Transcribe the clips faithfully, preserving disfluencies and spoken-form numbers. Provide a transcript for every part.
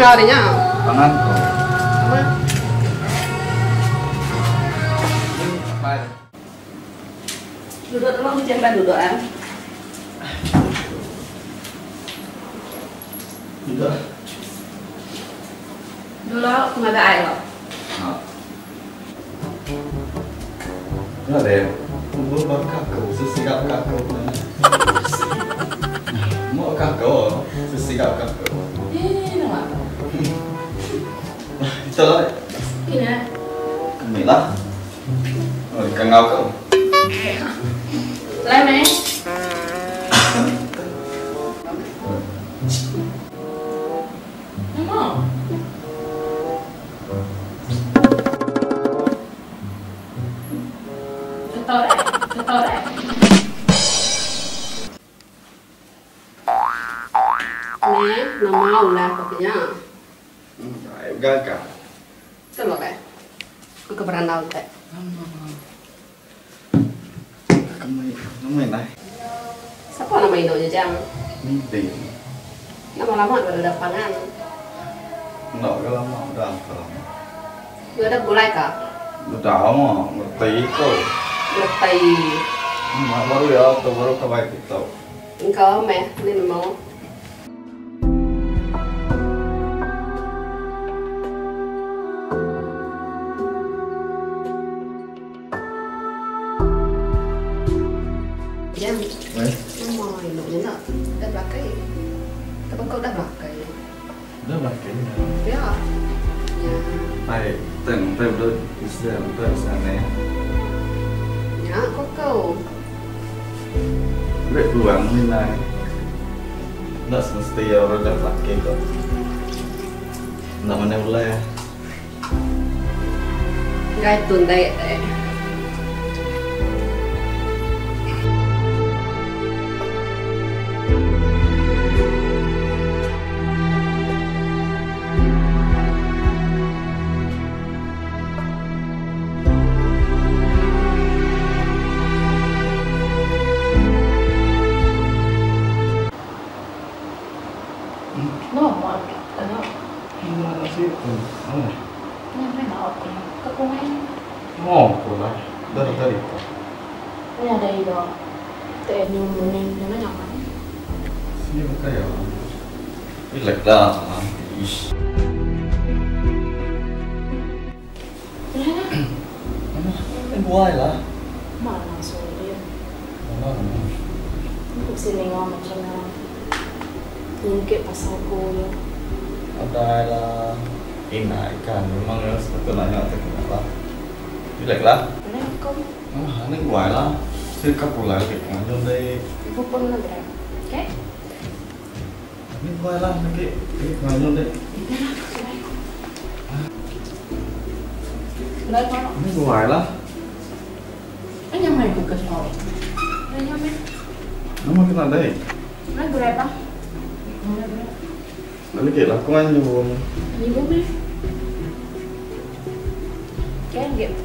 ngồi đấy nhá. Tangan. Duduk dulu, jangan duduk ah. Duduk. Dulu không ada ai rồi. Rất là đẹp. Không muốn bấm các cậu, sẽ sẽ gặp các cậu. Mỗi các cậu sẽ sẽ gặp các cậu. Ih, đâu ạ? Chờ đấy. Cái này. Mệt lắm. Rồi càng ngao cậu. Lấy mẹ. Đúng không? Cho tôi đấy, cho tôi đấy. Nè, nó mau là có cái nhá. Em gan cả. Cái lo cái. Cái cái brand nào vậy? Cái mày, nó mày này. Siapa nama Indonya Jam? Mimpi. Lama-lama udah ada pangan. Nggak cái lama udah kalau. Udah ada gulai kah? Udah lama, ngerti itu. Ngerti. Mak baru ya, tuh baru kebaik itu. Engkau meh, ini memang. Jam. Đấy. Nó mồi nổi đến rồi. Đất là cái. Các bác câu đất là cái. Rất là kỹ. Biết hả? Nhà. Này, từng từng đôi, xem từng xem này. Nhà có câu. Vậy luang như này. Nó sẽ still rồi rất là kỹ rồi. Nó mà nêu le. Gai tuần đây đấy. Nó mỏi cái đó. Nó sih, oh. Nyampe bawa ke kumain. Oh, boleh. Dari tadi. Ini ada itu. Teh nyumunin mana nyaman. Sini buka ya. Relax dah. Ish. Mana? Ini buai lah. Mana langsung dia. Mana? Untuk sini ngomong macam mana. Mungkin pasal kuliah. Ada lah. Ini kan memang ya sebetulnya tak kenapa. Relax lah. Mana kau? Ah, ini buai lah. Sini kau pulai ke mana đây? Ibu pun nak berapa? Okay? Ini buai lah lagi. Ini mana đây? Lấy con. Ini buai lah. Anh nhắm mày cũng cần hỏi. Đây nhắm mày. Nó mau kena đây. Lấy berapa? Lấy berapa? Lalu kita lakukan juga. Ibu mah. Kan gitu.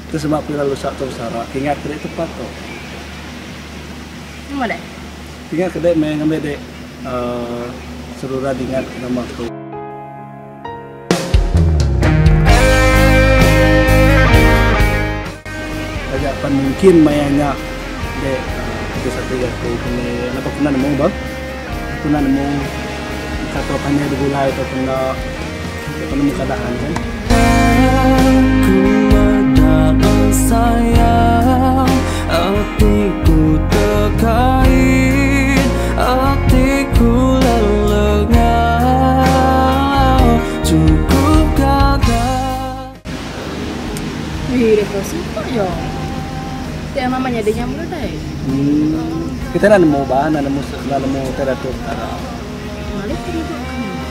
Itu sebab pila lusak tu sarak. Ingat kedai tepat tu. Mana dek? Ingat kedai main ngambil dek uh, seluruh ingat nama tu. Agak pan mungkin mainnya dek kita satu ya tu kena apa pernah nemu bang? Pernah nemu kata pannya digulai atau pernah nemu keadaan kan? Sayang, hatiku terkait, hatiku lelengau, cukup gagal. Wih, dia suka je. Tiap mamanya dia nyamuk dah. Hmm, kita nak nemu bahan, nak nemu, nak nemu teratur cara. Malik tu juga.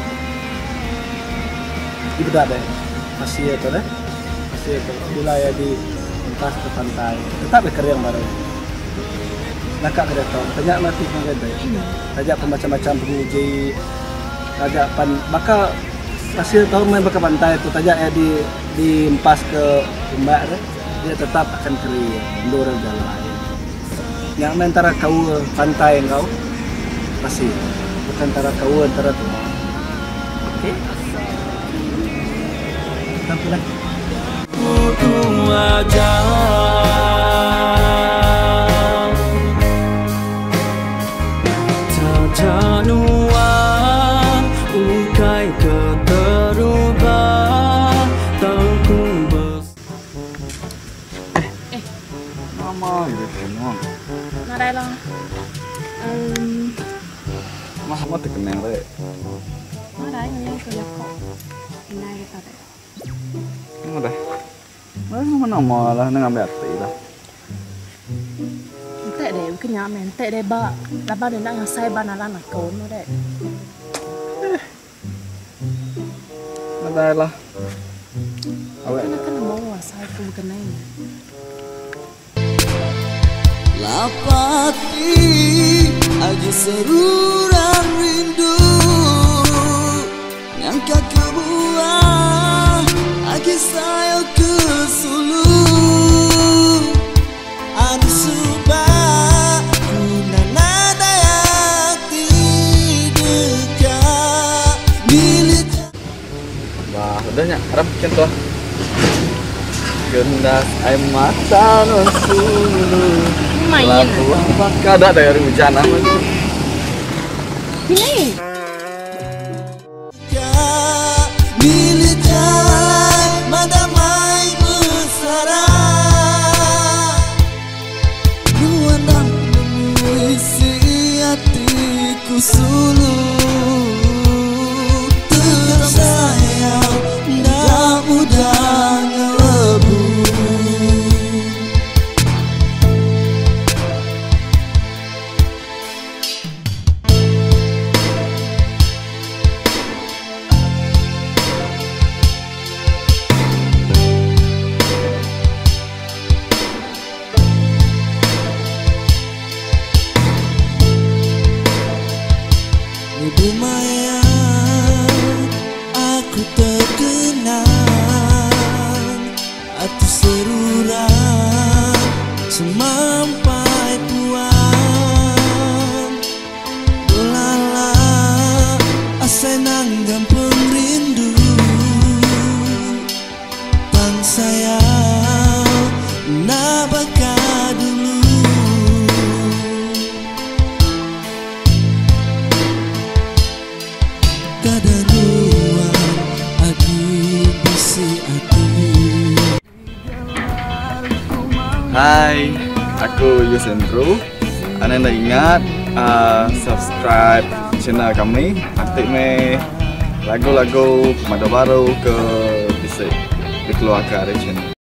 Ibu dah ada, masih itu dah. Wilayah di pas ke pantai tetap berkeriang baru nakak ke datang banyak mati pun ada ajak macam-macam penguji ajak pan bakal hasil tahun main bakal pantai itu tajak ya di di empas ke umbak dia tetap akan kering mundur jalan yang main antara kau pantai engkau pasti bukan antara kau antara tu oke sampai lah wajah terjanua ukai keterubah tahu bers eh mama gitu semua Nada lah. Um, mah mah terkenal deh nada yang kerja kok. Ini kita deh. Udah. Mana malah nak ambil hati lah. Tak deh, kenyang men. Tak deh ba, laba dia nak yang saya banalan nak kau no deh. Ada lah. Awak Kena kena mau saya tu kena ini. Lapati aja seruran rindu yang kau kebuah lagi saya ke sulu anu subah kuna nada yang tidak milik bah udahnya harap contoh gendas air mata non sulu Main. Apakah ada dari hujan apa? Ini. Sulu tersayang tak mudah ngelebu Ibu Maya, aku terkenang atu seruran semampai puan dolala asai nanggam perindu tang sayang nabaka dulu kadanuan adi bisi ati. Hai, aku Yusendro. Anda nak ingat uh, subscribe channel kami, aktif me lagu-lagu mada baru ke bisa dikeluarkan dari channel.